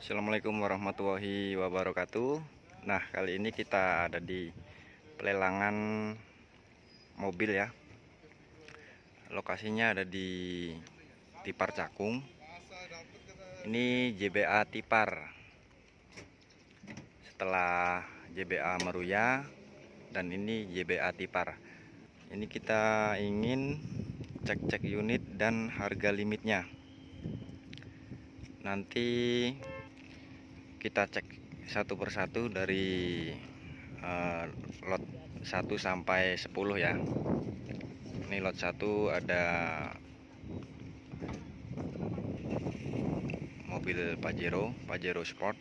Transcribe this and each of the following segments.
Assalamualaikum warahmatullahi wabarakatuh. Nah, kali ini kita ada di pelelangan mobil ya. Lokasinya ada di Tipar Cakung. Ini JBA Tipar. Setelah JBA Meruya dan ini JBA Tipar. Ini kita ingin cek-cek unit dan harga limitnya. Nanti kita cek satu persatu dari lot 1 sampai 10 ya. Ini lot 1 ada mobil Pajero Sport.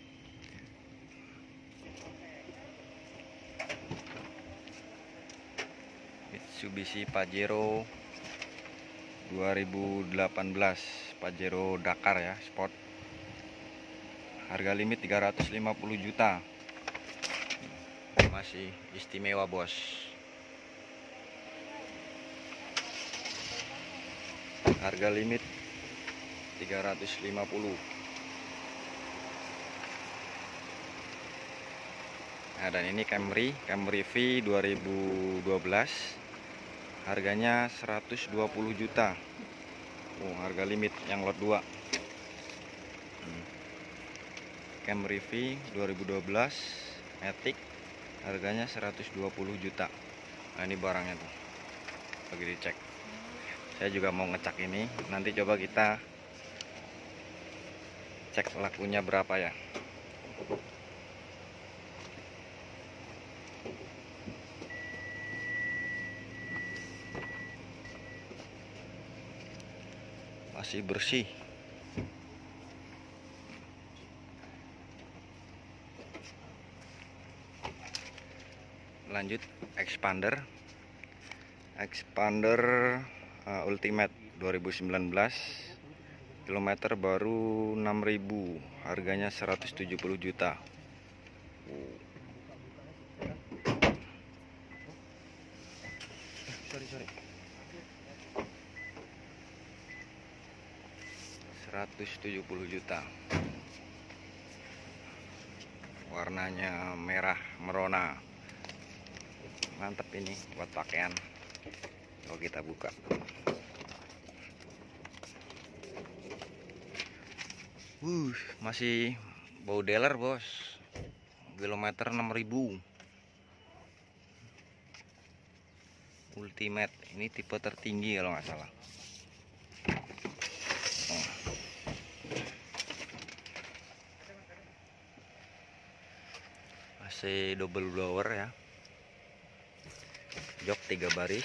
Mitsubishi Pajero 2018 Pajero Dakar ya, Sport. Harga limit 350 juta. Masih istimewa, bos. Harga limit 350. Nah, dan ini Camry V 2012. Harganya 120 juta. Oh, harga limit yang lot 2. Camry V 2012 Matic, harganya 120 juta. Nah, ini barangnya tuh lagi dicek. Saya juga mau ngecek ini. Nanti coba kita cek lakunya berapa ya. Masih bersih. Lanjut Expander Ultimate 2019, kilometer baru 6.000, harganya 170 juta. Sorry. 170 juta. Warnanya merah merona. Mantap ini buat pakaian. Kalau kita buka, masih bau dealer, bos. Kilometer 6.000. Ultimate, ini tipe tertinggi kalau nggak salah. Masih double blower ya. Jok 3 baris.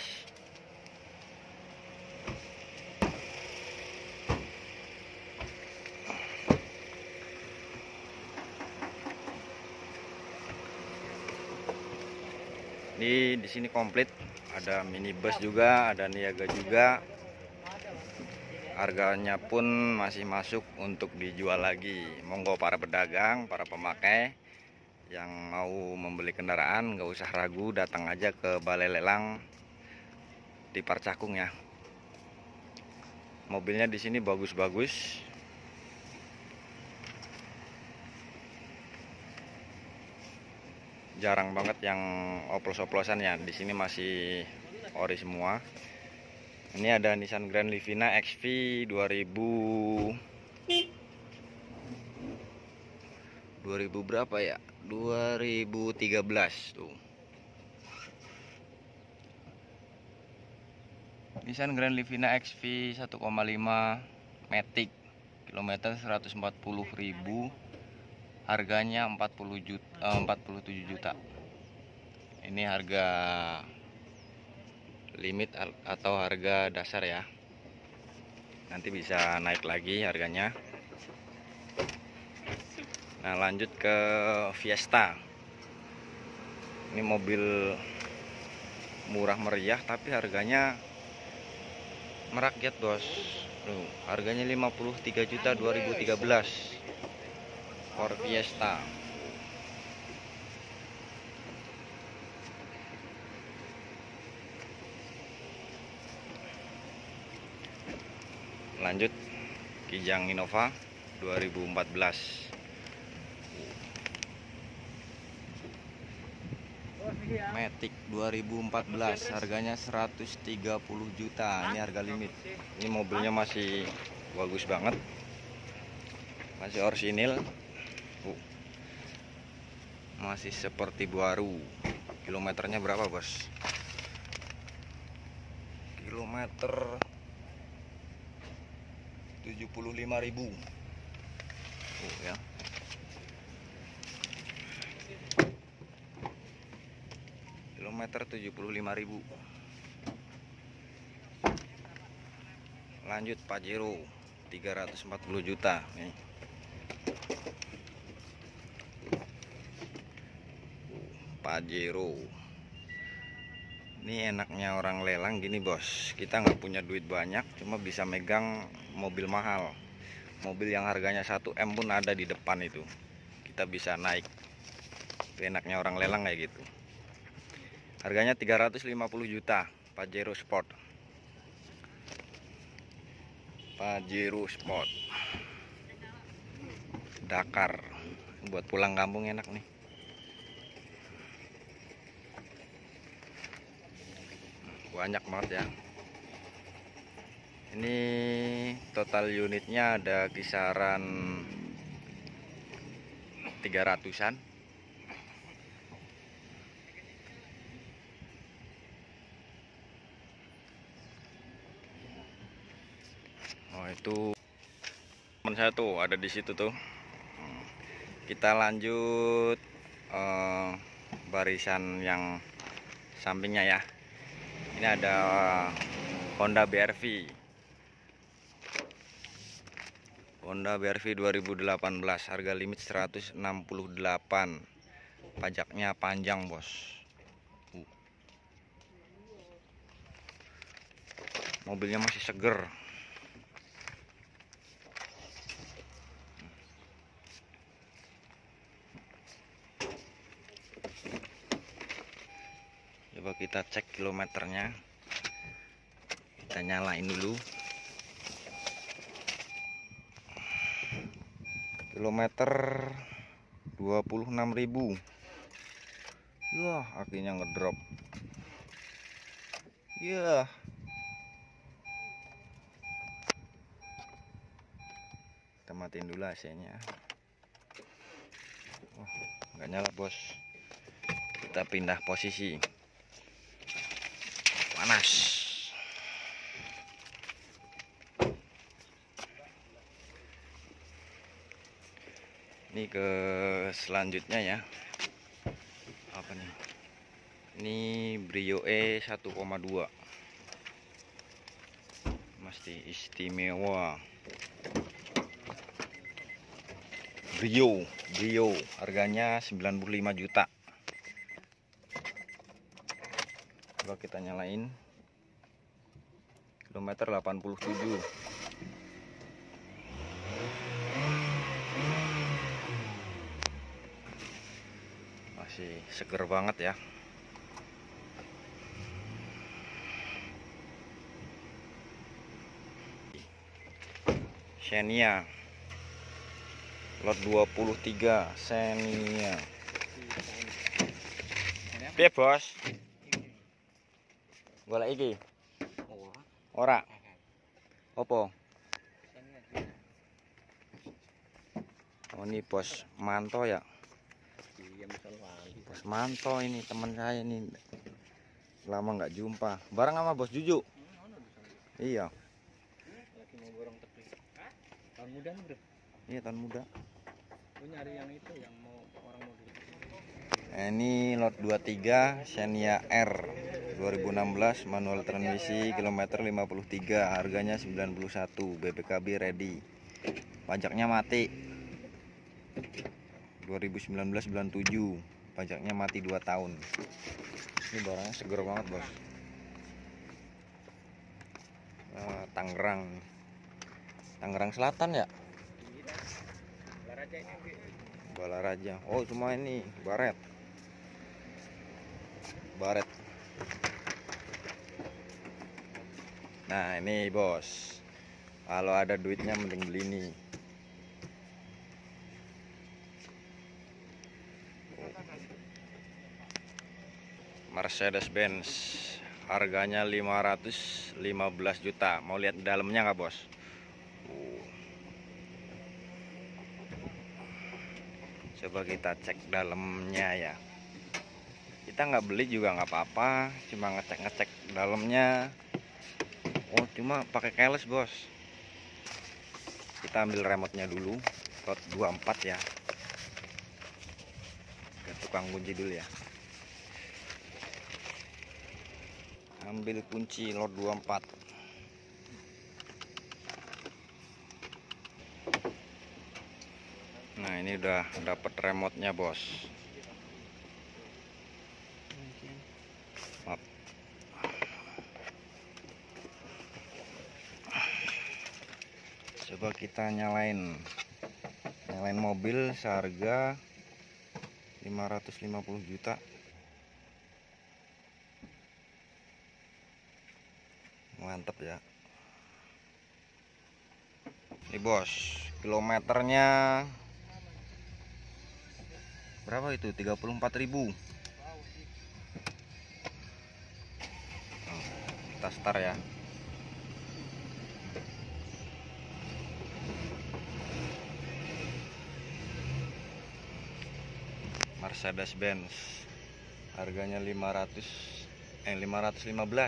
Ini di sini komplit, ada minibus juga, ada Niaga juga. Harganya pun masih masuk untuk dijual lagi. Monggo para pedagang, para pemakai yang mau membeli kendaraan, nggak usah ragu, datang aja ke Balai Lelang Tipar Cakung ya. Mobilnya di sini bagus-bagus. Jarang banget yang oplos-oplosan ya. Di sini masih ori semua. Ini ada Nissan Grand Livina XV 2000 berapa ya? 2013 tuh. Nissan Grand Livina XV 1,5 Matic, kilometer 140.000, harganya 47 juta. Ini harga limit atau harga dasar ya. Nanti bisa naik lagi harganya. Nah, lanjut ke Fiesta. Ini mobil murah meriah tapi harganya merakyat, bos. Harganya 53 juta 2013. Ford Fiesta. Lanjut Kijang Innova 2014. Matic 2014, harganya 130 juta. Ini harga limit. Ini mobilnya masih bagus banget, masih orsinil, masih seperti baru. Kilometernya berapa, bos? Kilometer 75.000 ya. Kilometer 75.000. Lanjut Pajero 340 juta nih. Pajero ini enaknya orang lelang gini, bos. Kita nggak punya duit banyak, cuma bisa megang mobil mahal. Mobil yang harganya 1M pun ada di depan itu, kita bisa naik. Itu enaknya orang lelang kayak gitu. Harganya 350 juta, Pajero Sport. Pajero Sport Dakar, buat pulang kampung enak nih. Banyak banget ya. Ini total unitnya ada kisaran 300-an. Oh, itu teman saya tuh ada di situ tuh. Kita lanjut barisan yang sampingnya ya. Ini ada Honda BRV. Honda BRV 2018, harga limit 168. Pajaknya panjang, bos. Mobilnya masih seger. Coba kita cek kilometernya. Kita nyalain dulu. Kilometer 26.000. Yah, akhirnya ngedrop. Yah. Kita matiin dulu AC-nya. Oh, nggak nyala, bos. Kita pindah posisi. Panas. Ini ke selanjutnya ya. Apa nih? Ini Brio E 1,2. Masih istimewa. Brio, harganya 95 juta. Coba kita nyalain. Kilometer 87. Masih seger banget ya. Xenia lot 23 Xenia. Piye, bos? Golek iki. Ora. Opo? Oh, ini Bos Manto ya. Bos Manto ini teman saya ini. Lama nggak jumpa. Bareng sama Bos Juju. Iya. Lagi mau borong tepi. Tahun muda nih, Bro. Iya, tahun muda. Gue nyari yang itu yang mau orang mau beli. Ini lot 23 Xenia R 2016, manual transmisi, kilometer 53, harganya 91, BPKB ready. Pajaknya mati. 2019 bulan 7, pajaknya mati 2 tahun. Ini barangnya seger banget, bos. Tangerang Selatan ya. Balaraja ini. Balaraja. Oh, cuma ini baret. Nah, ini bos, kalau ada duitnya mending beli ini. Mercedes-Benz, harganya 515 juta. Mau lihat dalamnya nggak, bos? Coba kita cek dalamnya ya. Kita nggak beli juga nggak apa-apa, cuma ngecek-ngecek dalamnya. Oh, cuma pakai keles, bos. Kita ambil remote-nya dulu, lot 24 ya. Ke tukang kunci dulu ya. Ambil kunci lot 24. Nah, ini udah dapat remote-nya, bos. Maaf. Coba kita nyalain mobil seharga 550 juta. Mantap ya. Ini, bos, kilometernya berapa itu? 34.000. Kita start ya. Mercedes-Benz, harganya 515.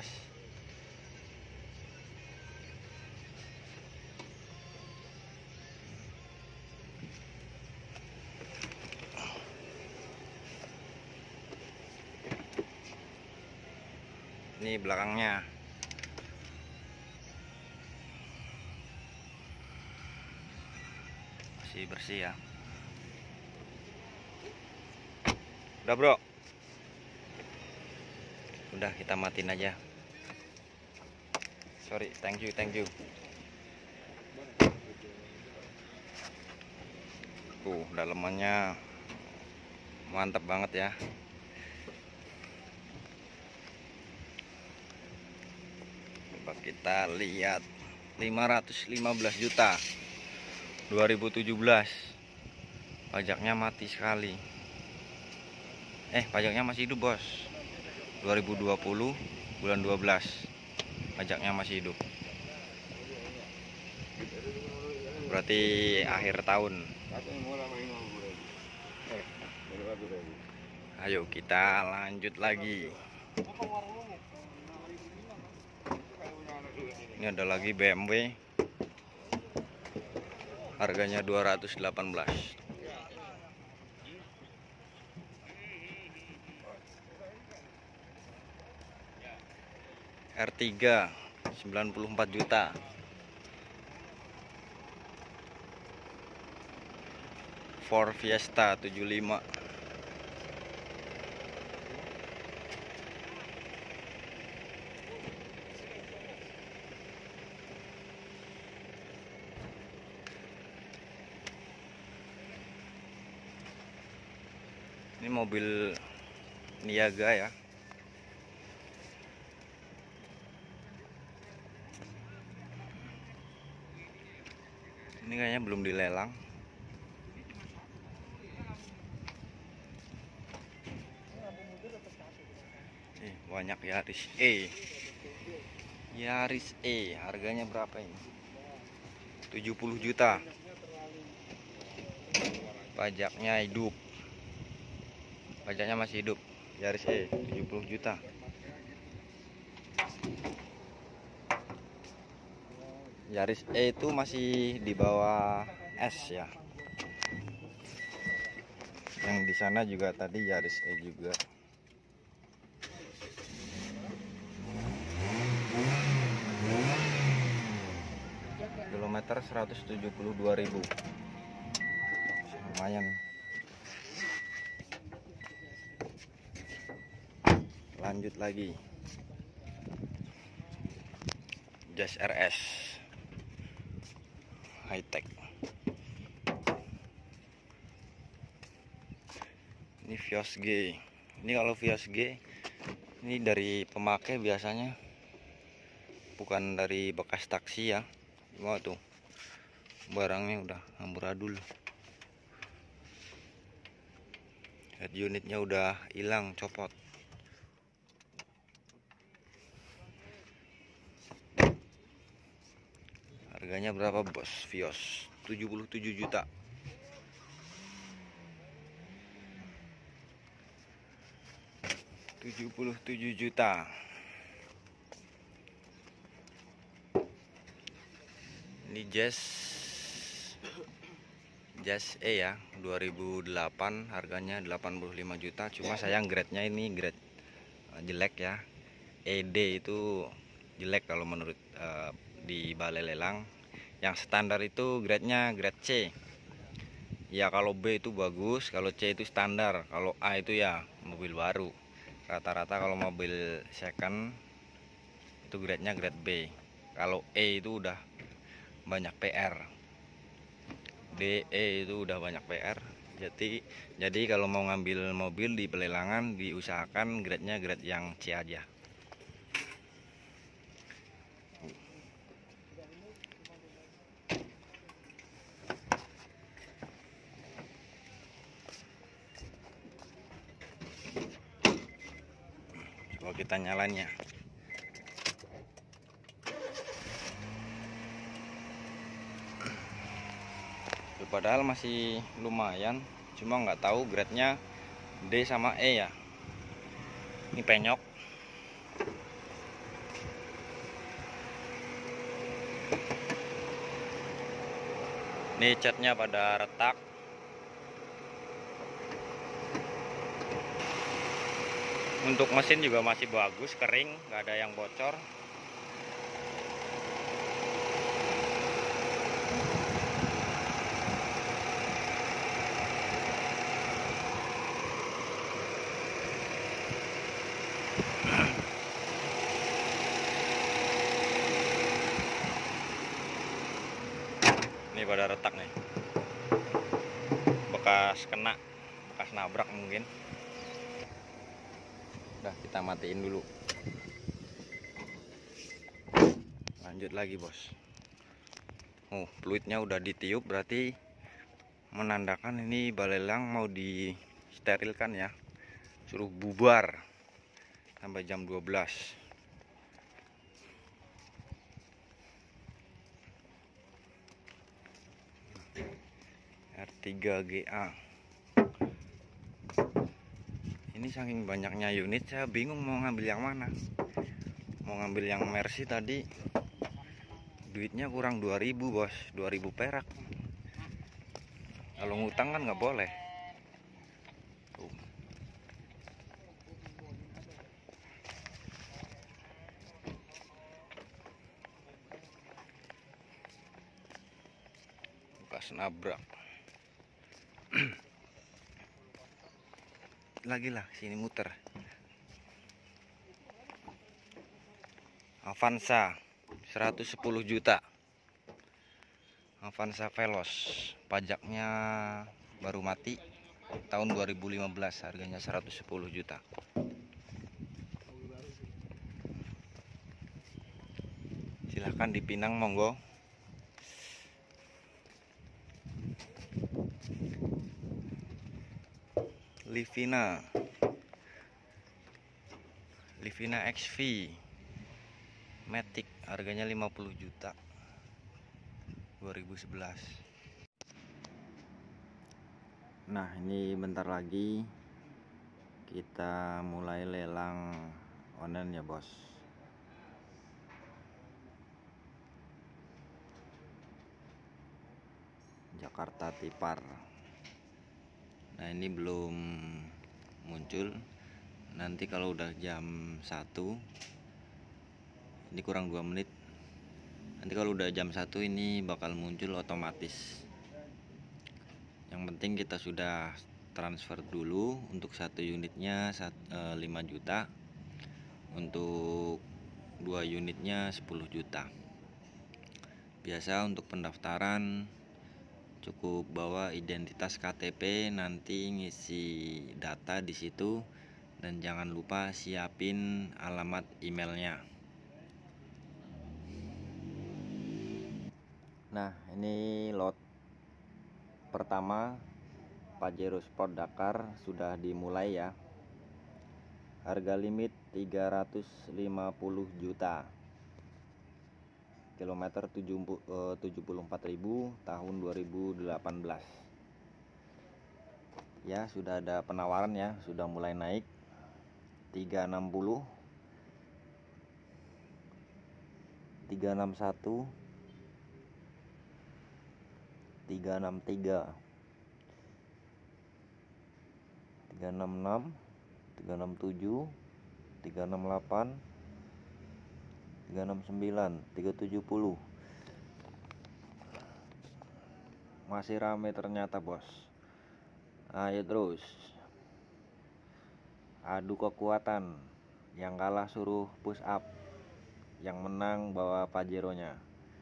Ini belakangnya. Masih bersih ya. Udah, bro. Udah, kita matiin aja. Sorry, thank you. Dalamannya mantap banget ya. Coba kita lihat. 515 juta 2017. Pajaknya mati sekali. Pajaknya masih hidup, bos. 2020 bulan 12. Pajaknya masih hidup. Berarti akhir tahun. Ayo kita lanjut lagi. Ini ada lagi BMW. Harganya 218. R3 94 juta. Ford Fiesta 75. Ini mobil niaga ya. Ini kayaknya belum dilelang. Banyak Yaris E. Yaris E, harganya berapa ini? 70 juta. Pajaknya hidup. Pajaknya masih hidup. Yaris E 70 juta. Yaris E itu masih di bawah S ya. Yang di sana juga tadi Yaris E juga. Kilometer 172.000. Lumayan. Lanjut lagi. Jazz RS high tech. Ini Vios G. Ini kalau Vios G ini dari pemakai biasanya, bukan dari bekas taksi ya. Cuma tuh barangnya udah amburadul. Head unitnya udah hilang, copot. Harganya berapa bos? Vios 77 juta. Rp77.000.000. Ini Jazz E ya, 2008, harganya 85 juta. Cuma sayang grade-nya ini grade jelek ya. ED itu jelek kalau menurut di balai lelang. Yang standar itu grade-nya grade C. Ya kalau B itu bagus, kalau C itu standar, kalau A itu ya mobil baru. Rata-rata kalau mobil second itu grade-nya grade B. Kalau E itu udah banyak PR. D, E itu udah banyak PR. Jadi kalau mau ngambil mobil di pelelangan diusahakan grade-nya grade yang C aja. Coba kita nyalanya. Padahal masih lumayan, cuma nggak tahu grade-nya D sama E ya. Ini penyok. Ini catnya pada retak. Untuk mesin juga masih bagus, kering, nggak ada yang bocor. Ini pada retak nih, bekas nabrak mungkin. Udah, kita matiin dulu, lanjut lagi bos. Fluidnya udah ditiup, berarti menandakan ini balai lelang mau disterilkan ya. Suruh bubar sampai jam 12. R3GA. Ini saking banyaknya unit saya bingung mau ngambil yang mana. Mau ngambil yang Mercy tadi duitnya kurang 2000 bos, 2000 perak. Kalau ngutang kan nggak boleh. Tuh. Bekas nabrak. Lagi lah, sini muter. Avanza 110 juta. Avanza Veloz, pajaknya baru mati tahun 2015, harganya 110 juta. Silahkan dipinang, monggo. Livina XV Matic, harganya 50 juta, 2011. Nah, ini bentar lagi kita mulai lelang online ya bos. Jakarta Tipar. Nah, ini belum muncul. Nanti kalau udah jam 1, ini kurang 2 menit. Nanti kalau udah jam 1 ini bakal muncul otomatis. Yang penting kita sudah transfer dulu. Untuk satu unitnya 5 juta. Untuk 2 unitnya 10 juta. Biasa untuk pendaftaran cukup bawa identitas KTP, nanti ngisi data di situ, dan jangan lupa siapin alamat emailnya. Nah, ini lot pertama Pajero Sport Dakar sudah dimulai ya. Harga limit 350 juta. kilometer 74.000 tahun 2018. Ya, sudah ada penawaran ya, sudah mulai naik 360, 361, 363, 366, 367, 368, 369, 370. Masih rame ternyata, bos. Ayo terus. Adu kekuatan. Yang kalah suruh push up. Yang menang bawa Pajero-nya.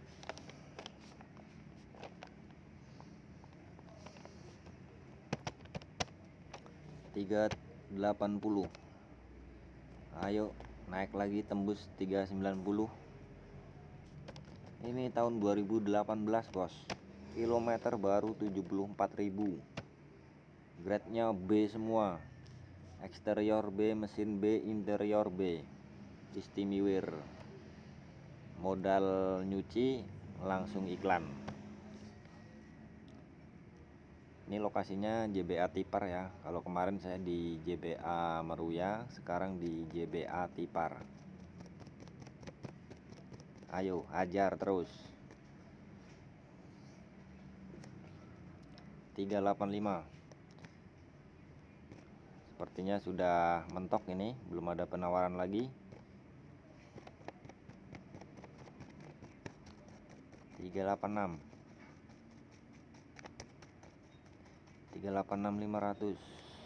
$380. Ayo naik lagi tembus 390. Ini tahun 2018, bos. Kilometer baru 74.000. Grade-nya B semua. Eksterior B, mesin B, interior B. Istimewir. Modal nyuci langsung iklan. Ini lokasinya JBA Tipar ya. Kalau kemarin saya di JBA Meruya, sekarang di JBA Tipar. Ayo hajar terus. 385. Sepertinya sudah mentok ini, belum ada penawaran lagi. 386. 386 500.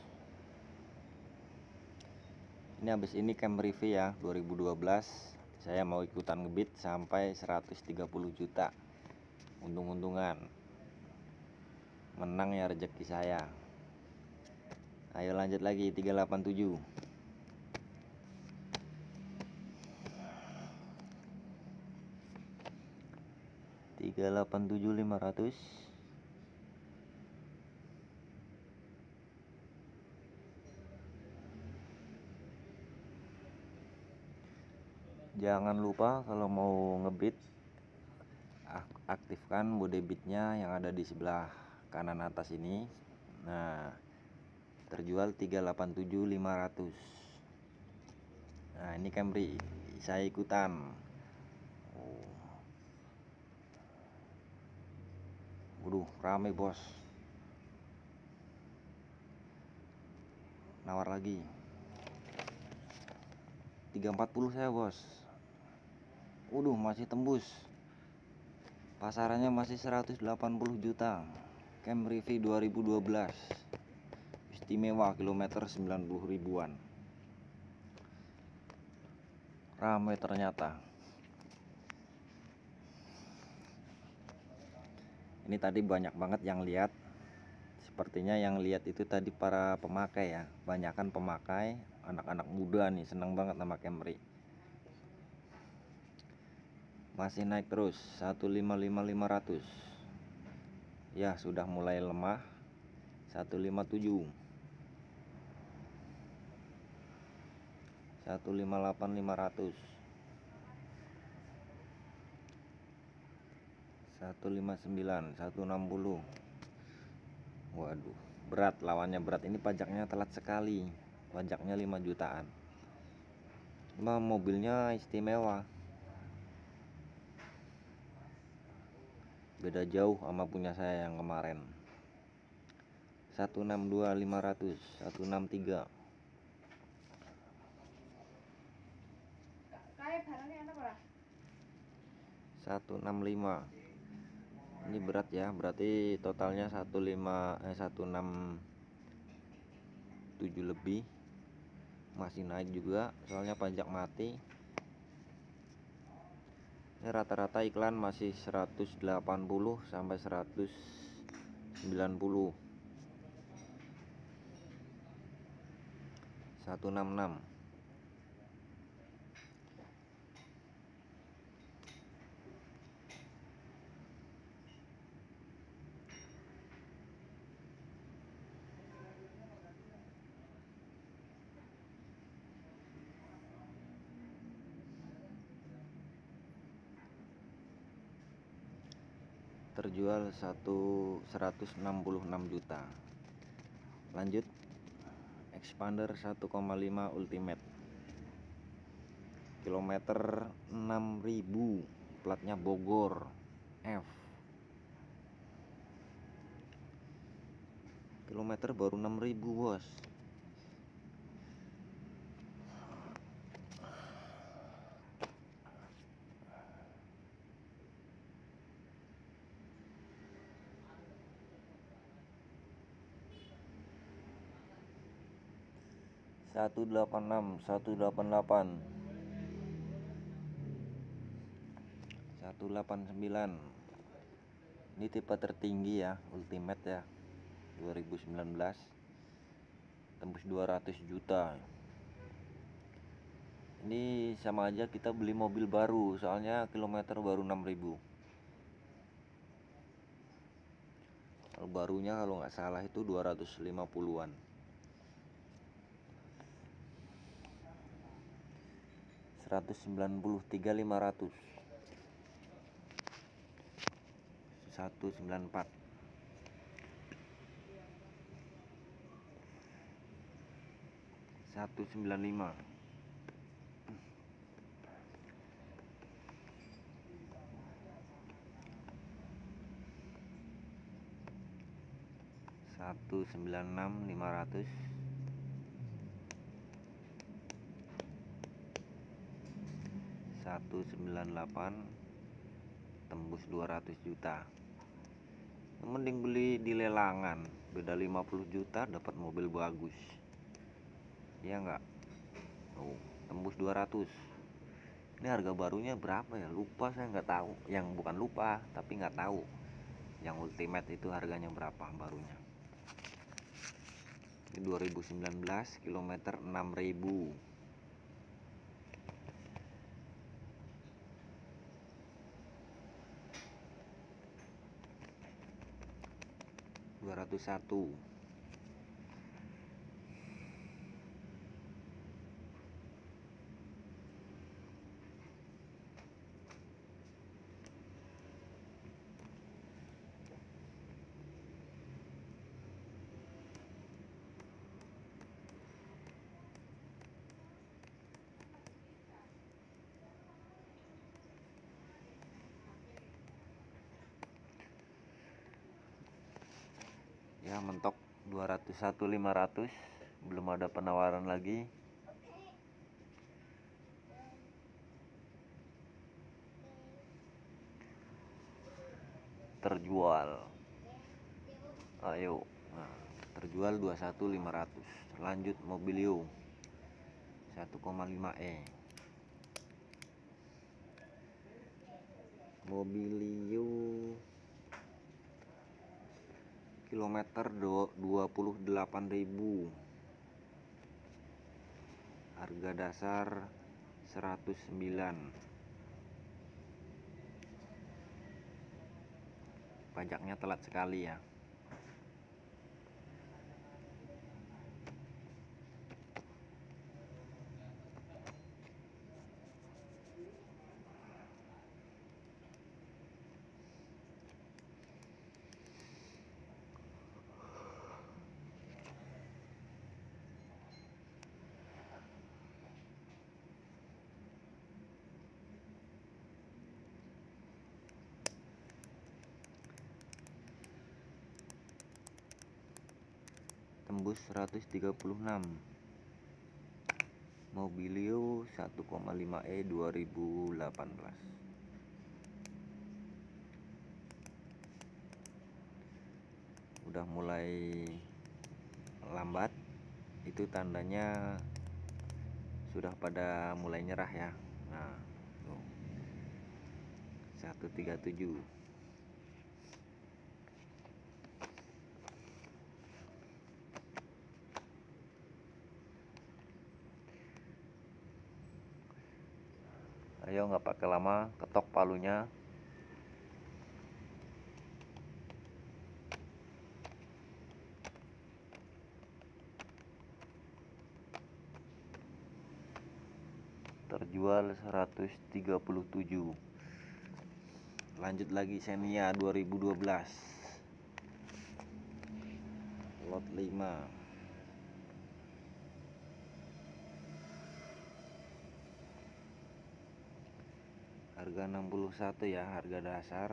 Ini habis ini Camry V ya, 2012. Saya mau ikutan ngebit sampai 130 juta. Untung-untungan. Menang ya rezeki saya. Ayo lanjut lagi 387. 387 500. Jangan lupa kalau mau ngebit aktifkan body bitnya yang ada di sebelah kanan atas ini. Nah, terjual 387 500. Nah, ini Camry saya ikutan. Waduh, rame bos. Nawar lagi 340 saya bos. Waduh, masih tembus. Pasarannya masih 180 juta. Camry V 2012. Istimewa, kilometer 90 ribuan. Ramai ternyata. Ini tadi banyak banget yang lihat. Sepertinya yang lihat itu tadi para pemakai ya. Banyakan pemakai, anak-anak muda nih seneng banget sama Camry. Masih naik terus 155 500. Ya, sudah mulai lemah. 157. 158 500. 159, 160. Waduh, berat, lawannya berat. Ini pajaknya telat sekali. Pajaknya 5 jutaan. Cuma mobilnya istimewa. Beda jauh sama punya saya yang kemarin. 162 500, 163. Kayak barangnya enak ora? 165. Ini berat ya, berarti totalnya 167 lebih. Masih naik juga, soalnya pajak mati. Ini rata-rata iklan masih 180 sampai 190. 166. terjual 166 juta. Lanjut, Expander 1,5 Ultimate, kilometer 6.000, platnya Bogor F. Kilometer baru 6.000 bos. Satu 186, 188, 189. Ini tipe tertinggi ya, Ultimate ya, 2019, tembus 200 juta. Ini sama aja kita beli mobil baru, soalnya kilometer baru 6.000. Kalau barunya kalau nggak salah itu 250-an. 193.500, 194, 195, 196.500, 198, tembus 200 juta. Mending beli di lelangan, beda 50 juta dapat mobil bagus. Iya enggak? Oh, tembus 200. Ini harga barunya berapa ya? Lupa, saya nggak tahu. Yang bukan lupa, tapi nggak tahu. Yang Ultimate itu harganya berapa barunya. Ini 2019, kilometer 6.000. 201. Ya, mentok 201.500, belum ada penawaran lagi. Terjual. Ayo. Nah, terjual 21.500. Lanjut, Mobilio 1,5E. Mobilio kilometer 28.000. Harga dasar 109. Pajaknya telat sekali ya. Tembus 136. Mobilio 1,5E 2018. Udah mulai lambat, itu tandanya sudah pada mulai nyerah ya. Nah, tuh. 137. Ayo, nggak pakai lama, ketok palunya. Terjual 137. Lanjut lagi Xenia 2012 lot 5. Harga 61 ya, harga dasar.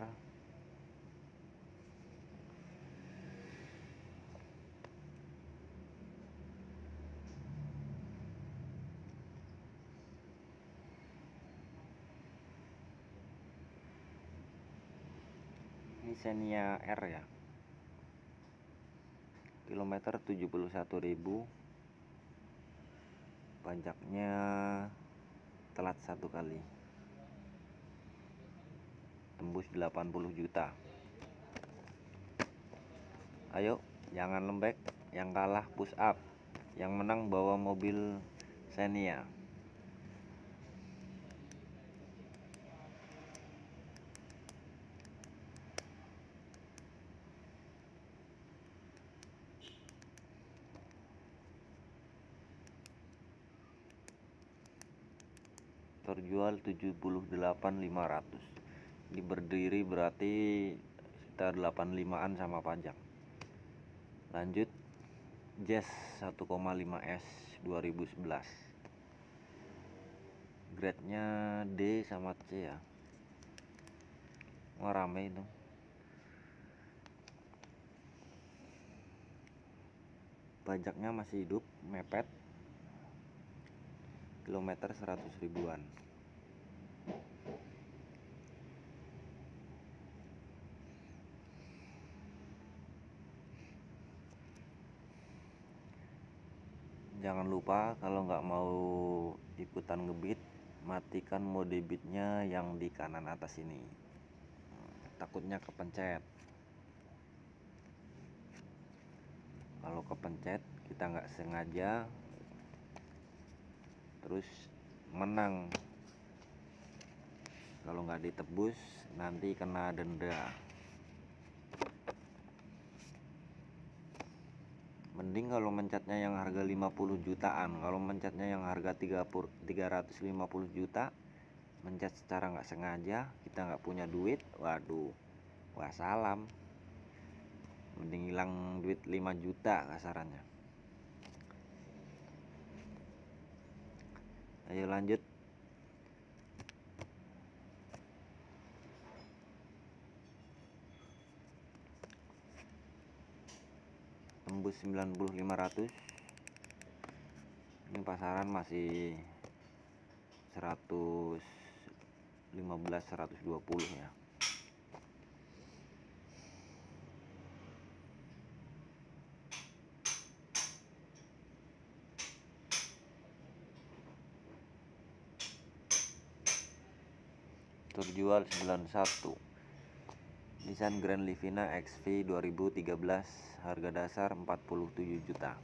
Ini Xenia R ya. Kilometer 71.000. Pajaknya telat 1 kali. Tembus 80 juta. Ayo, jangan lembek, yang kalah push up, yang menang bawa mobil Xenia. Terjual 78.500. Ini berdiri berarti sekitar 85-an sama pajak. Lanjut Jazz 1,5S 2011. Grade-nya D sama C ya. Wah, rame itu. Pajaknya masih hidup, mepet. Kilometer 100 ribuan. Jangan lupa kalau nggak mau ikutan ngebit, matikan mode bitnya yang di kanan atas ini. Takutnya kepencet. Kalau kepencet kita nggak sengaja terus menang. Kalau nggak ditebus nanti kena denda. Mending kalau mencetnya yang harga 50 jutaan. Kalau mencetnya yang harga 350 juta, mencet secara nggak sengaja, kita nggak punya duit, waduh, wassalam. Mending hilang duit 5 juta kasarannya. Ayo lanjut. Tembus 90.500. Ini pasaran masih 115-120 ya. Terjual 91. Nissan Grand Livina XV 2013, harga dasar 47 juta.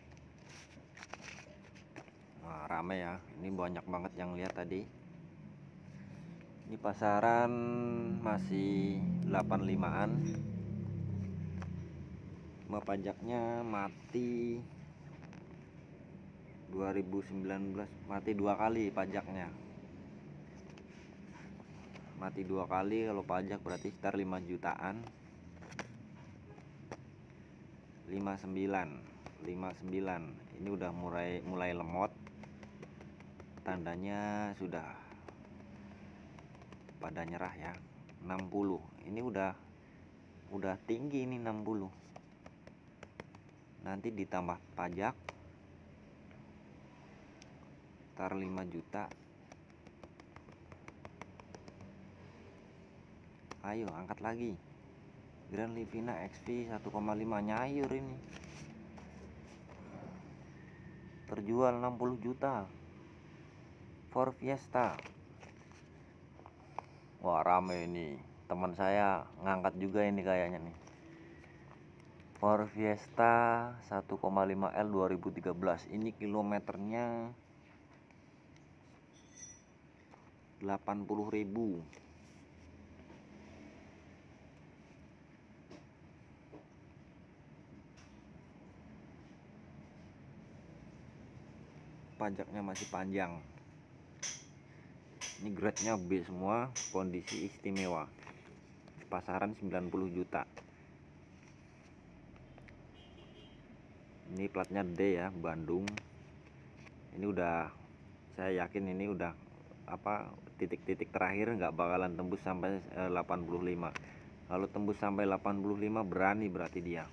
Nah, rame ya. Ini banyak banget yang lihat tadi. Ini pasaran masih 85-an. Cuma pajaknya mati 2019, mati 2 kali pajaknya. Mati 2 kali, kalau pajak berarti sekitar 5 jutaan. 59. Ini udah mulai lemot. Tandanya sudah pada nyerah ya. 60. Ini udah tinggi ini 60. Nanti ditambah pajak sekitar 5 juta. Ayo angkat lagi. Grand Livina XV 1,5 nyayur ini. Terjual 60 juta. Ford Fiesta. Wah, rame ini. Teman saya ngangkat juga ini kayaknya nih. Ford Fiesta 1,5L 2013. Ini kilometernya 80.000. Pajaknya masih panjang. Ini grade-nya B semua, kondisi istimewa. pasaran 90 juta. Ini platnya D ya, Bandung. Ini udah, saya yakin ini udah titik-titik terakhir, nggak bakalan tembus sampai 85. Kalau tembus sampai 85 berani berarti dia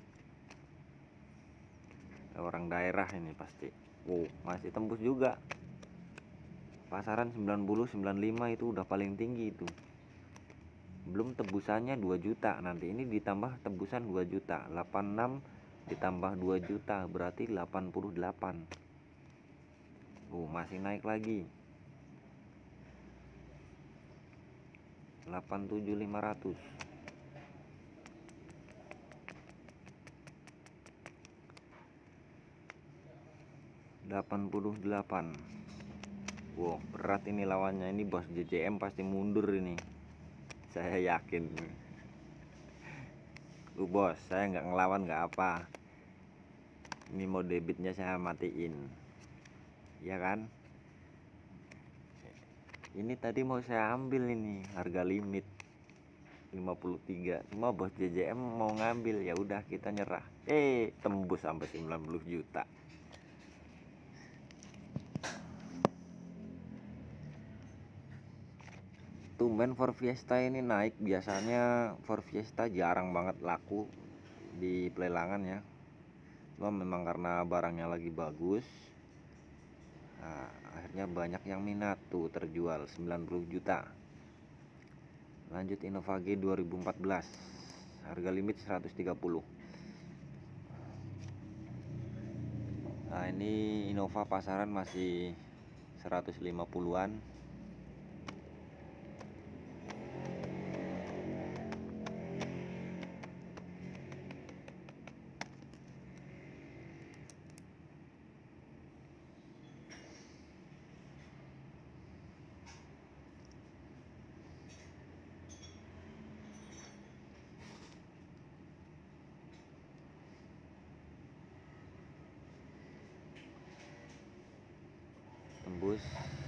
orang daerah ini pasti. Wow, masih tembus juga. Pasaran 90, 95 itu udah paling tinggi itu. Belum tebusannya 2 juta. Nanti ini ditambah tebusan 2 juta. 86 ditambah 2 juta berarti 88. Masih naik lagi. 87.500. $88. Wow, berat ini lawannya. Ini bos JJM pasti mundur ini, saya yakin. Bos, saya nggak ngelawan nggak apa. Ini mau debitnya saya matiin, ya kan. Ini tadi mau saya ambil ini harga limit 53, cuma bos JJM mau ngambil, ya udah kita nyerah. Tembus sampai 90 juta. Tumben Ford Fiesta ini naik. Biasanya Ford Fiesta jarang banget laku di pelelangan ya. Cuma memang karena barangnya lagi bagus, nah, akhirnya banyak yang minat tuh, terjual 90 juta. Lanjut Innova G 2014, harga limit 130. Nah, ini Innova pasaran masih 150-an. Tembus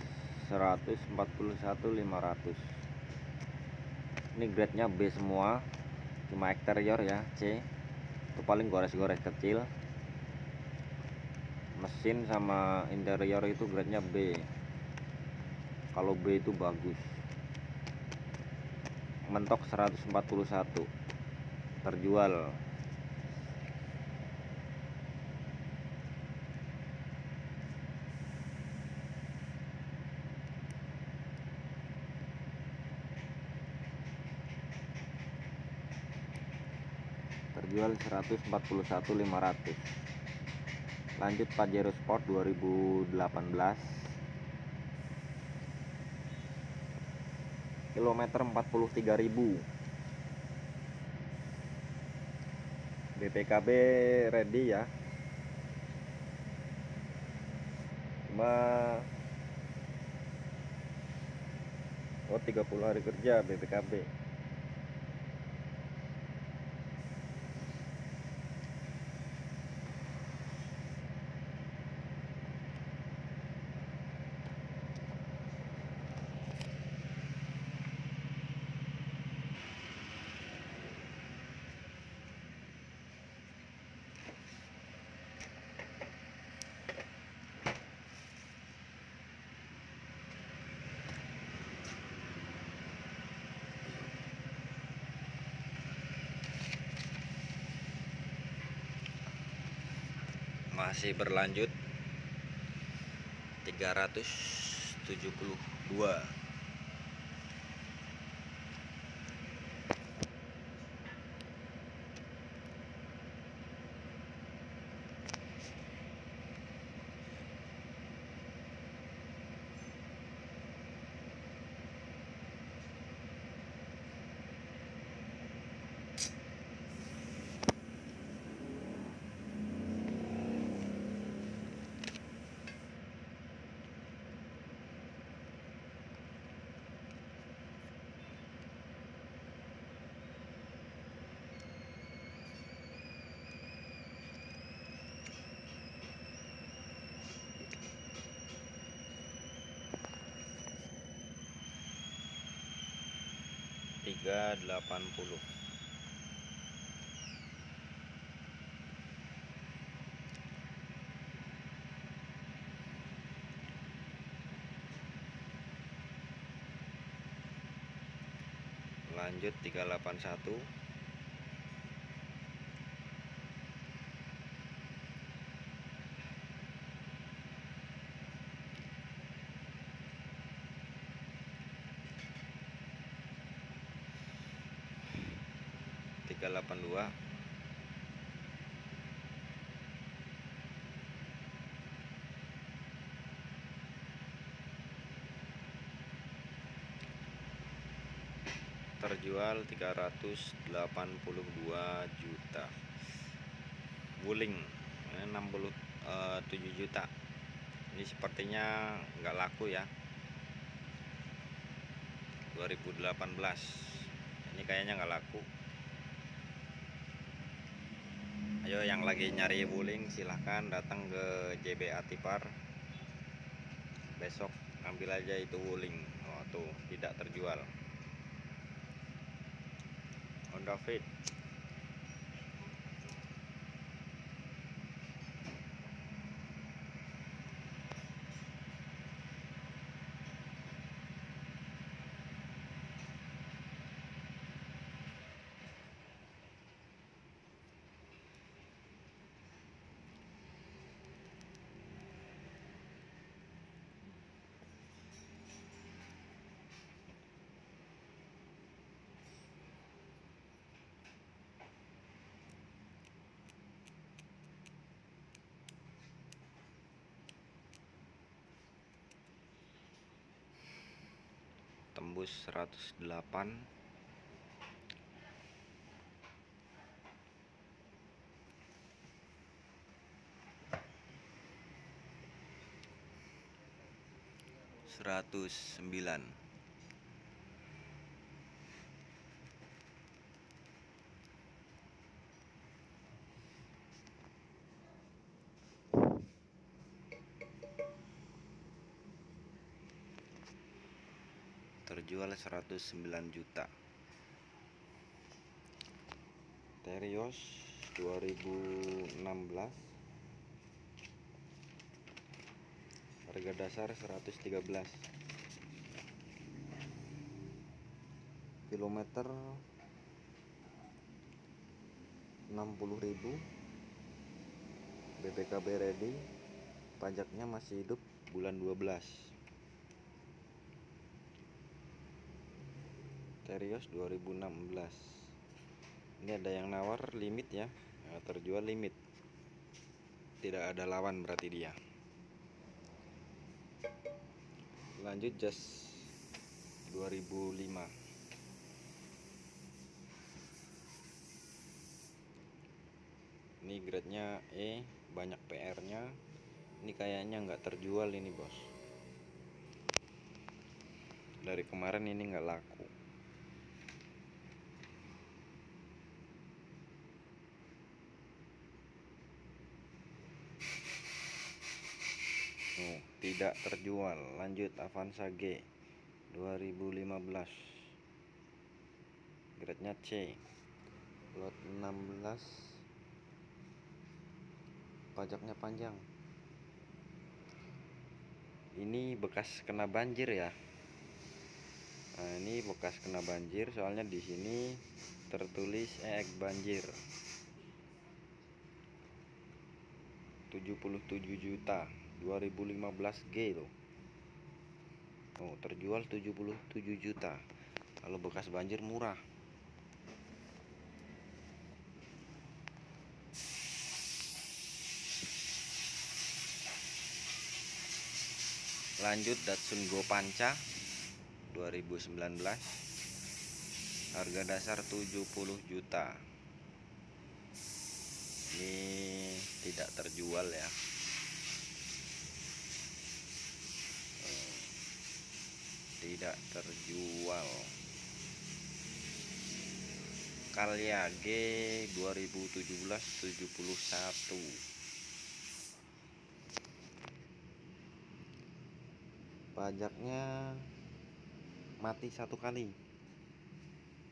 141.500. Ini grade nya B semua, cuma eksterior ya C, itu paling gores-gores kecil. Mesin sama interior itu grade nya B. Kalau B itu bagus. Mentok 141, terjual. Terjual 141.500. Lanjut Pajero Sport 2018, kilometer 43.000. BPKB ready ya, cuma 30 hari kerja BPKB. Masih berlanjut 372. 380. Lanjut 381. Tiga 82. Terjual 382 juta. Wuling 67 juta. Ini sepertinya nggak laku ya. 2018 ini kayaknya nggak laku. Ayo yang lagi nyari wuling silahkan datang ke JBA Tipar. Besok ambil aja itu wuling. Oh tuh tidak terjual. Honda Fit. Tembus 108. $109. Terjual 109 juta. Terios 2016. Harga dasar 113. Kilometer 60.000. BPKB ready. Pajaknya masih hidup bulan 12. Terios 2016. Ini ada yang nawar limit ya. Nah, terjual limit. Tidak ada lawan berarti dia. Lanjut Jazz 2005. Ini grade-nya E, banyak PR-nya. Ini kayaknya nggak terjual ini bos. Dari kemarin ini nggak laku. Oh, tidak terjual. Lanjut Avanza G 2015. Grade-nya C. Lot 16. Pajaknya panjang. Ini bekas kena banjir ya. Nah, ini bekas kena banjir soalnya di sini tertulis EEK banjir. 77 juta. 2015 G loh. Oh, terjual 77 juta. Kalau bekas banjir murah. Lanjut Datsun Go Panca 2019. Harga dasar 70 juta. Ini tidak terjual ya. Tidak terjual. Calya G 2017 71. Pajaknya mati 1 kali.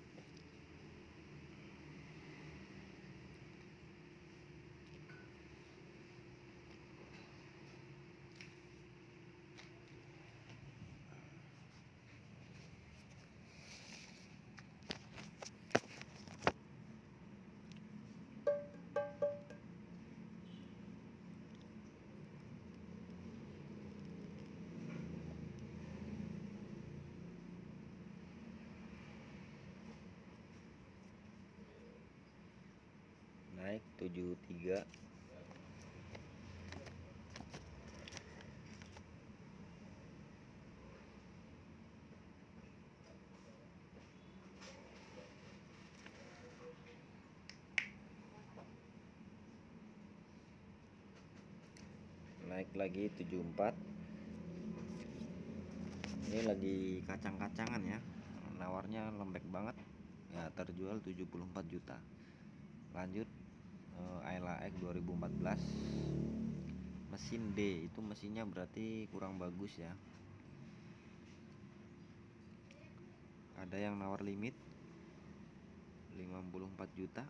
naik 73. Naik lagi 74. Ini lagi kacang-kacangan ya, nawarnya lembek banget ya, terjual 74 juta. Lanjut Ayla X 2014 mesin D, itu mesinnya berarti kurang bagus ya. Ada yang nawar limit 54 juta.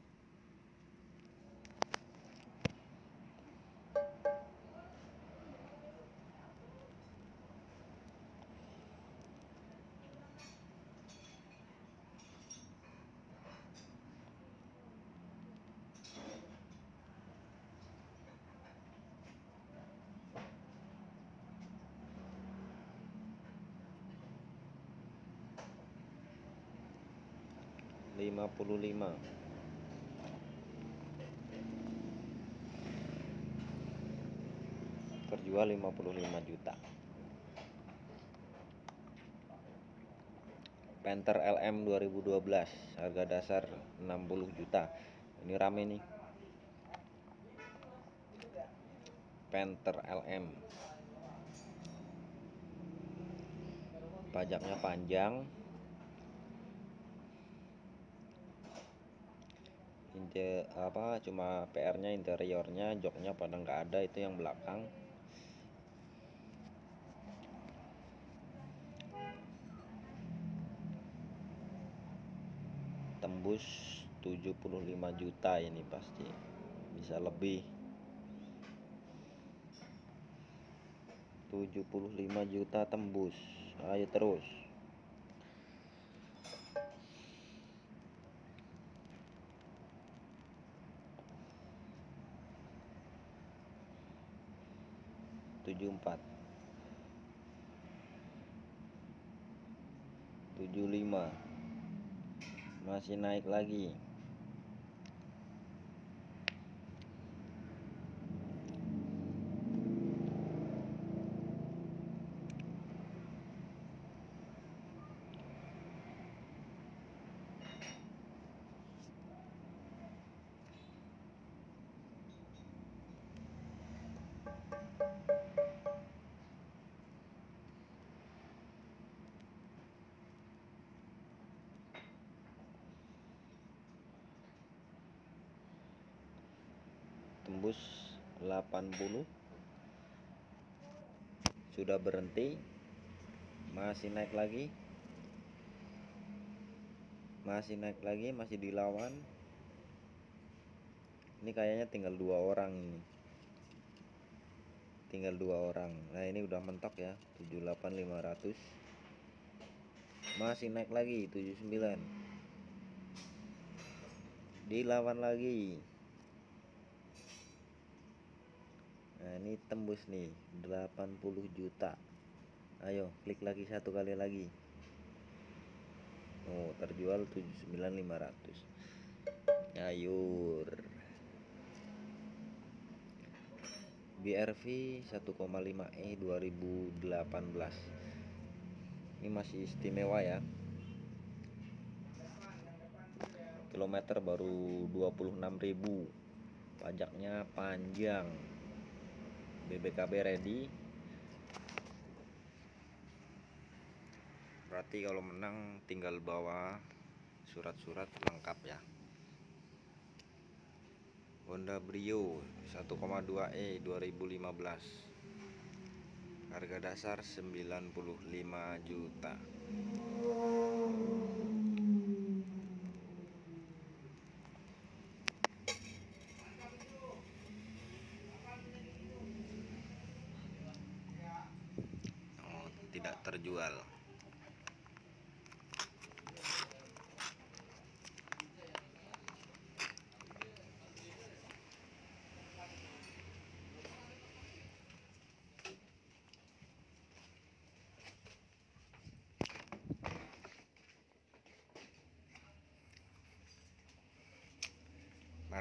Rp55 terjual 55 juta. Panther LM 2012 harga dasar 60 juta. Ini rame nih, Panther LM. Pajaknya panjang, cuma PR-nya interiornya, joknya pada nggak ada, itu yang belakang. Tembus 75 juta, ini pasti bisa lebih. 75 juta tembus. Ayo terus. Tujuh 75 masih naik lagi. Tembus 80, sudah berhenti, masih naik lagi, masih dilawan. Ini kayaknya tinggal 2 orang ini, nah ini udah mentok ya, 78.500. Masih naik lagi 79, dilawan lagi. Nah ini tembus nih 80 juta. Ayo klik lagi satu kali lagi. Oh, terjual 79.500. Ayur BRV 1,5E 2018. Ini masih istimewa ya. Kilometer baru 26.000. Pajaknya panjang. BBKB ready. Berarti kalau menang tinggal bawa surat-surat lengkap ya. Honda Brio 1,2E 2015. Harga dasar 95 juta. Oh, tidak terjual.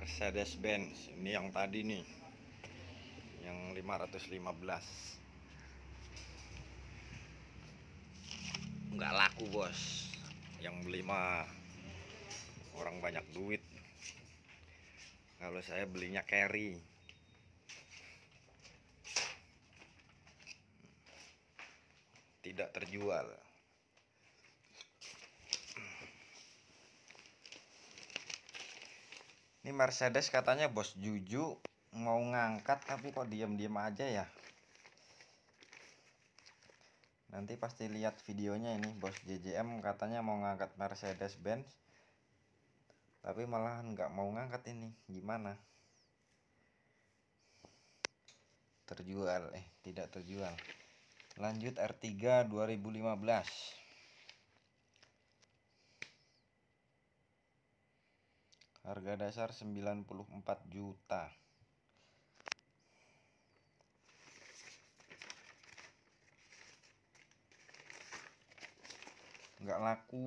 Mercedes-Benz ini yang tadi nih, yang 515 nggak laku bos. Yang beli mah orang banyak duit. Kalau saya belinya carry, tidak terjual. Ini Mercedes katanya bos Juju mau ngangkat, tapi kok diem-diem aja ya. Nanti pasti lihat videonya ini, bos JJM katanya mau ngangkat Mercedes-Benz, tapi malah nggak mau ngangkat ini. Gimana? Terjual, tidak terjual. Lanjut R3 2015. Harga dasar 94 juta. Nggak laku.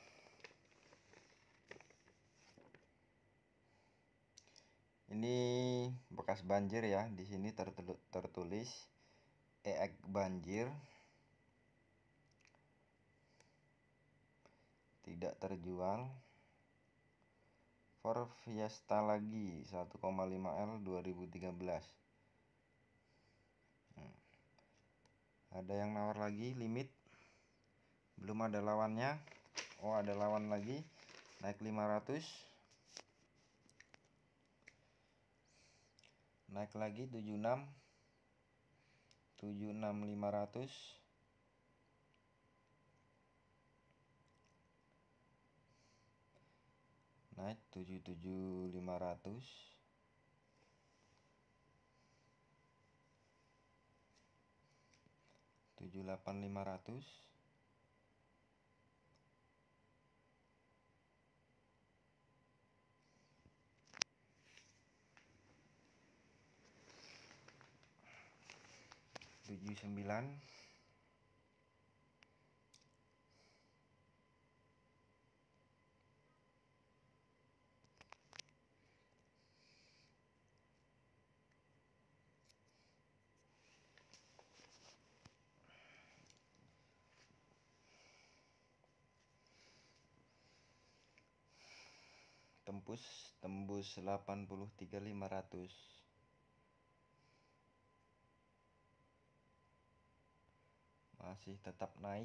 Ini bekas banjir ya, di sini tertulis EEK banjir. Tidak terjual. Ford Fiesta lagi 1,5L 2013. Ada yang nawar lagi limit. Belum ada lawannya. Oh, ada lawan lagi. Naik 500. Naik lagi 76. 500. Naik 77 500. 78 500. 79. Tembus 83 500. Masih tetap naik.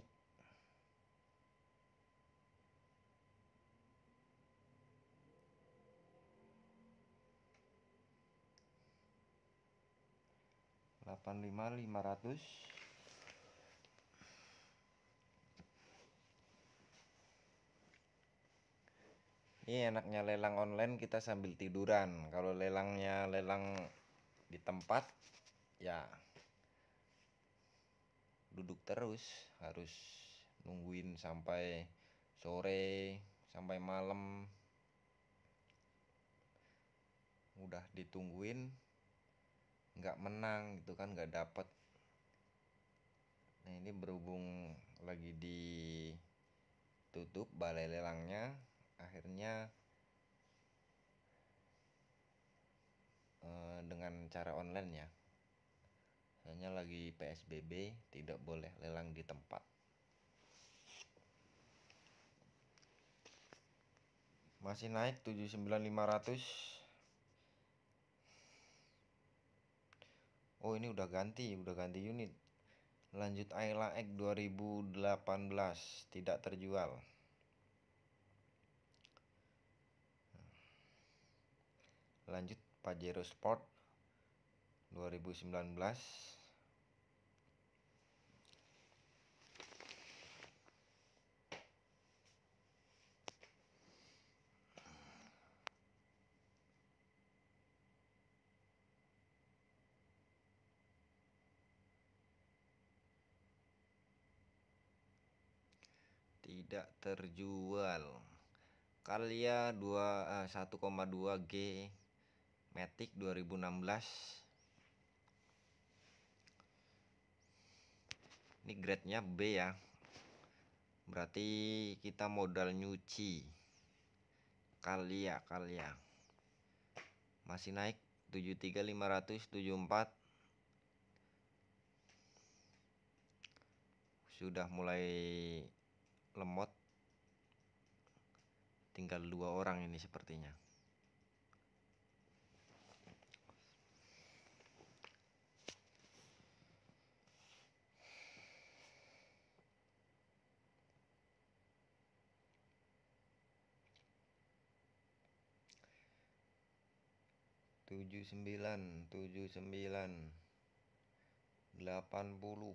Delapan lima 500. Ini enaknya lelang online, kita sambil tiduran. Kalau lelangnya lelang di tempat, ya duduk terus, harus nungguin sampai sore, sampai malam. Udah ditungguin, nggak menang gitu kan, nggak dapet. Nah, ini berhubung lagi ditutup balai lelangnya, akhirnya dengan cara online ya. Soalnya lagi PSBB, tidak boleh lelang di tempat. Masih naik 79 500. Oh, ini udah ganti unit. Lanjut Ayla X 2018, tidak terjual. Lanjut Pajero Sport 2019. Tidak terjual. Calya 1,2 G Matic 2016. Ini grade-nya B ya. Berarti kita modal nyuci. Calya. masih naik 73.574, sudah mulai lemot, tinggal 2 orang ini sepertinya. Tujuh sembilan, 80,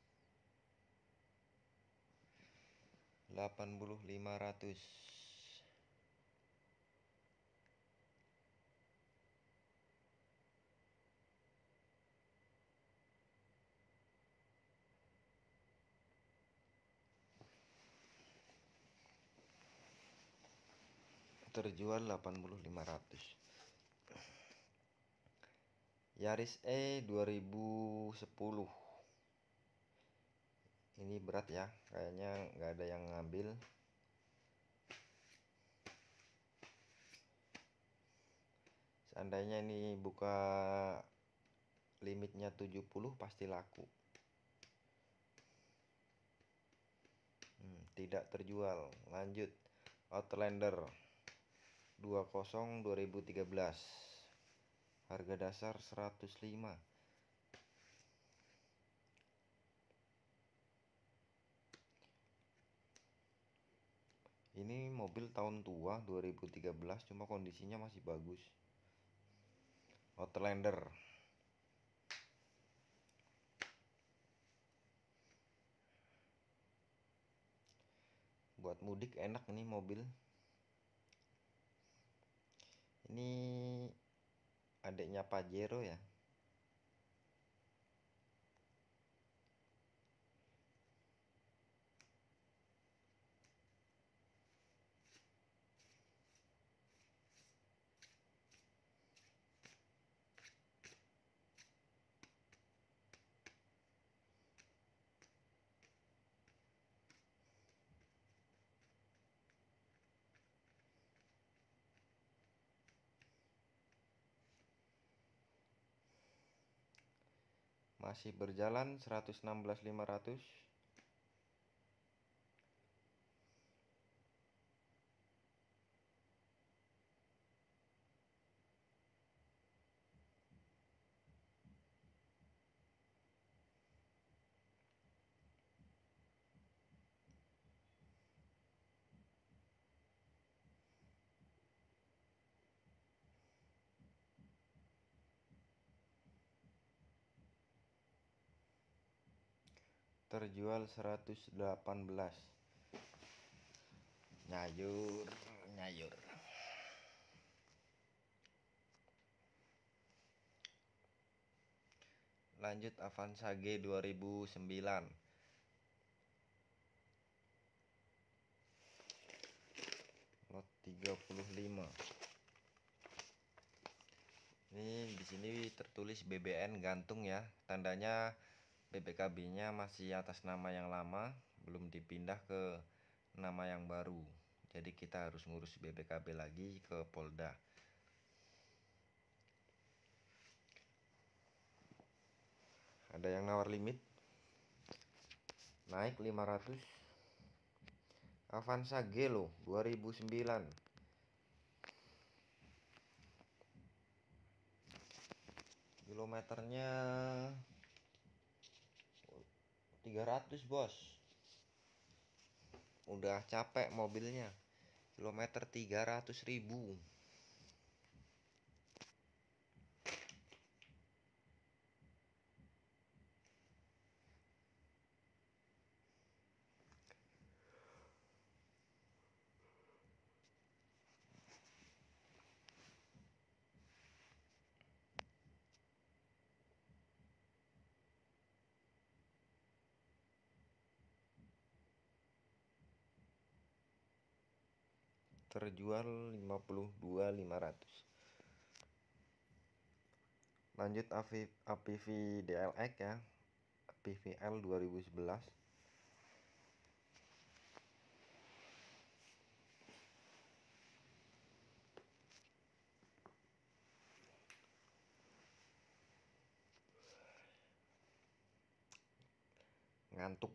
500. Terjual 80.500. Yaris E 2010. Ini berat ya, kayaknya nggak ada yang ngambil. Seandainya ini buka limitnya 70 pasti laku. Tidak terjual. Lanjut, Outlander 20 2013. Harga dasar 105. Ini mobil tahun tua 2013, cuma kondisinya masih bagus. Outlander. Buat mudik enak nih mobil. Ini adiknya Pajero ya. Masih berjalan 116.500. Terjual 118. Nyayur, nyayur. Lanjut, Avanza G 2009. Lot 35. Ini di sini tertulis BBN gantung ya. Tandanya BPKB-nya masih atas nama yang lama, belum dipindah ke nama yang baru. Jadi kita harus ngurus BPKB lagi ke Polda. Ada yang nawar limit, naik 500. Avanza G lo 2009. Kilometernya 300 bos. Udah capek mobilnya. Kilometer 300.000. Terjual 52.500. Lanjut, APV DLX ya, PVL 2011. ngantuk.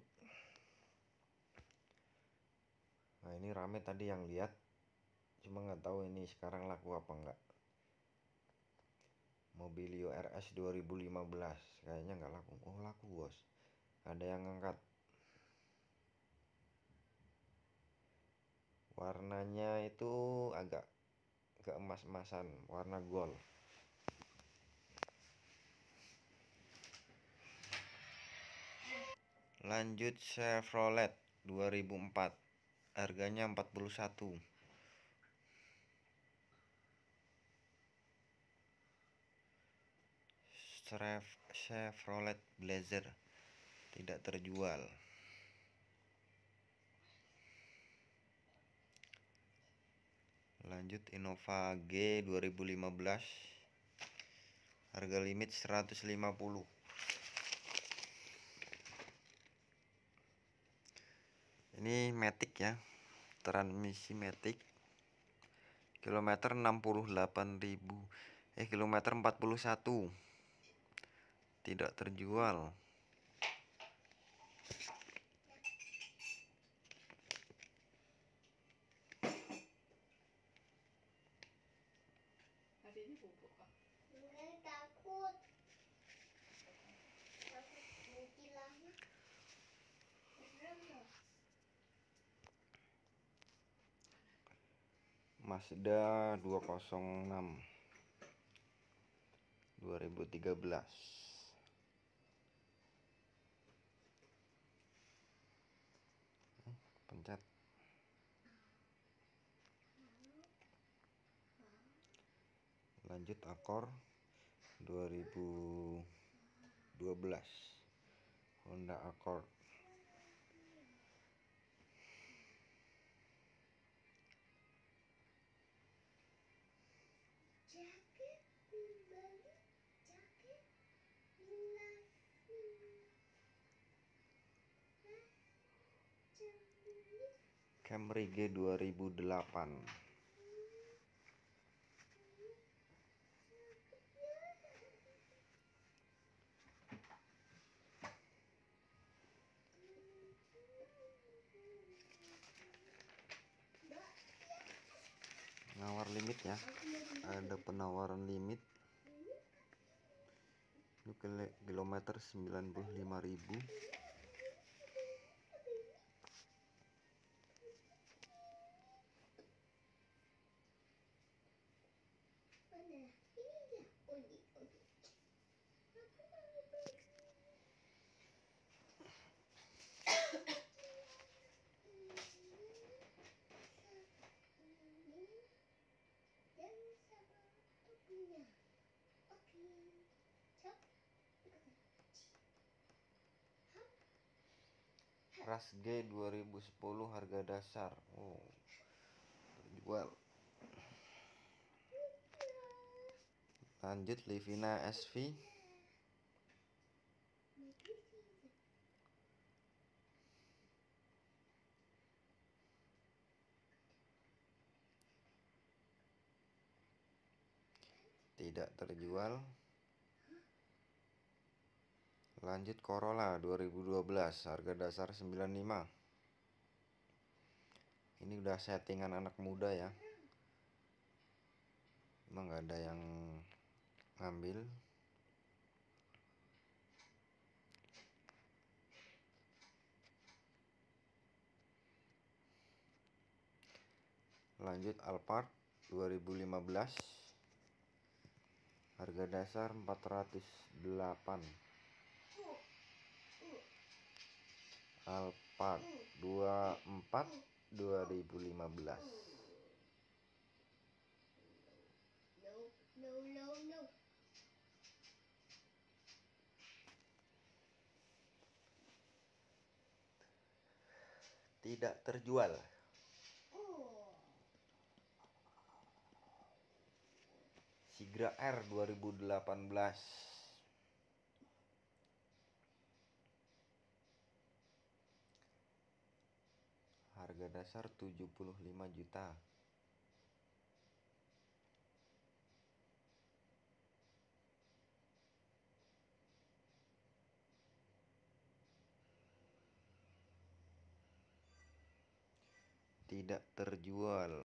Nah ini rame tadi yang lihat, cuma nggak tahu ini sekarang laku apa enggak. Mobilio RS 2015 kayaknya nggak laku. Oh laku bos, ada yang ngangkat. Warnanya itu agak keemas-emasan, warna gold. Lanjut Chevrolet 2004, harganya 41. Chevrolet Blazer tidak terjual. Lanjut Innova G 2015, harga limit 150. Ini Matic ya, transmisi Matic, kilometer 68.000, kilometer 41, tidak terjual. Adiknya bubuk kok. Enggak, takut. Takut mutilahnya. Serem loh. Mazda 206 2013. Pencet. Lanjut Accord 2012, Honda Accord. Jaket pribadi, jaket dinas. Camry G 2008. Nawar limit ya, ada penawaran limit. Ini kilometer 95.000. Mana? Ini dia. Odi. Aku mau pergi. Dan sama topinya. Oke. Cok. Ras G 2010, harga dasar. Oh, terjual. Lanjut Livina SV. Tidak terjual. Lanjut Corolla 2012, harga dasar 95. Ini udah settingan anak muda ya, emang nggak ada yang ngambil. Lanjut Alphard 2015, harga dasar 408. Alphard 24 2015. No. Tidak terjual. Oh. Sigra R 2018, harga dasar 75 juta. tidak terjual.